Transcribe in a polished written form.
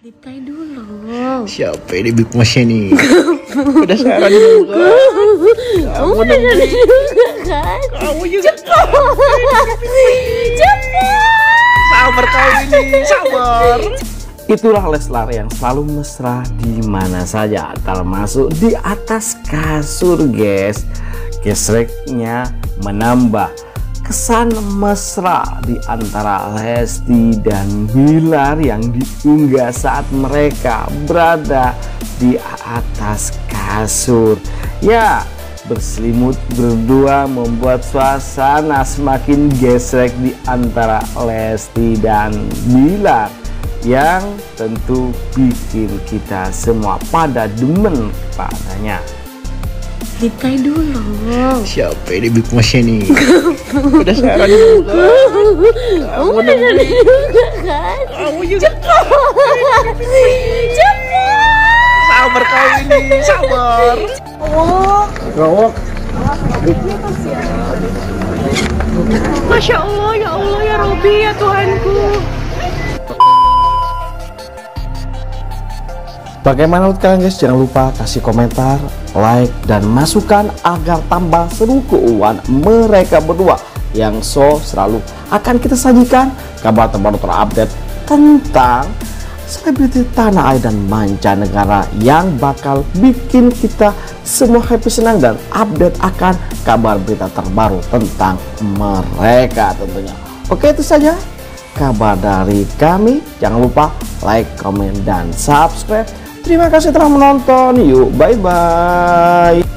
Ceritain dulu. Siapa ini Big Masnya nih? Udah sekarang juga. Kamu udah jadi juga kan? Kamu juga. Cepet. Sabar kau ini, sabar. Itulah Leslar yang selalu mesra di mana saja, termasuk di atas kasur, guys. Gesreknya menambah kesan mesra di antara Lesti dan Bilar yang diunggah saat mereka berada di atas kasur. Ya, berselimut berdua membuat suasana semakin gesrek di antara Lesti dan Bilar, yang tentu bikin kita semua pada demen padanya. Ceritain dulu. Siapa ini Big Masnya nih? Udah sekarang juga. Kamu udah jadi juga kan? Kamu juga. Cepet. Sabar kau ini, sabar. Rawok. Masya Allah, ya Robi, ya Tuhanku. Bagaimana menurut kalian, guys? Jangan lupa kasih komentar, like, dan masukan agar tambah seru keuangan mereka berdua yang selalu akan kita sajikan kabar terbaru terupdate tentang selebriti tanah air dan mancanegara yang bakal bikin kita semua happy, senang, dan update akan kabar berita terbaru tentang mereka tentunya. Oke, itu saja kabar dari kami. Jangan lupa like, komen, dan subscribe. Terima kasih telah menonton. Yuk, bye-bye.